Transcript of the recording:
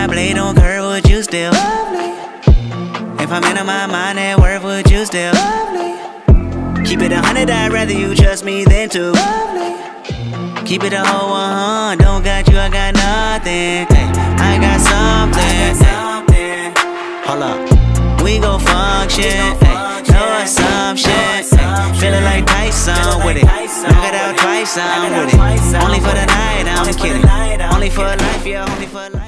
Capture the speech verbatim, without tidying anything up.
my blade don't curve, would you still? If I'm in my mind at work, would you still? Keep it a hundred, I'd rather you trust me than two. Keep it a whole one, don't got you, I got nothing. Hey, I got something. Hey. Hold up, we gon' function. Hey, no assumption. Hey, feeling like Tyson with it. Knock it out twice, I'm with it. Only for the night, I'm kidding. Only for life, yeah, only for life.